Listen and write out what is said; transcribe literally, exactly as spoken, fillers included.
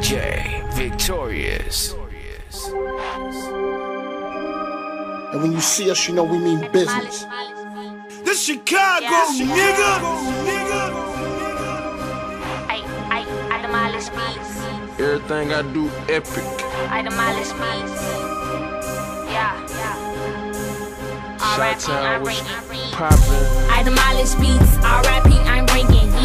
J Victorious. And when you see us, you know we mean business. This Chicago, nigga! I, I, I demolish beats. Everything I do epic. I demolish beats. Yeah, yeah. Shot Town was poppin'. I demolish beats. R I P I'm bringing.